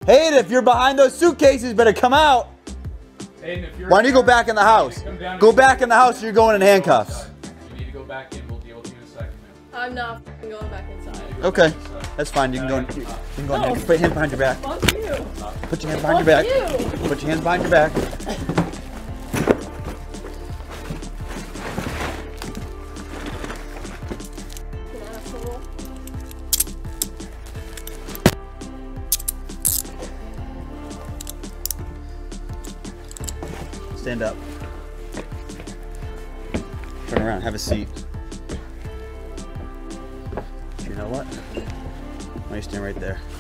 Hayden, if you're behind those suitcases, better come out. Hayden, if you're Why don't you go back in the house? Go back in the house, you're going in handcuffs. You need to go back in. We'll deal with you in a second, man. I'm not going back inside. Okay, that's fine. You can go in. You can go in. Put your hands behind your back. Fuck you. Put your hands behind your back. You. Put your hands behind your back. Stand up. Turn around. Have a seat. You know what? Why don't you stand right there?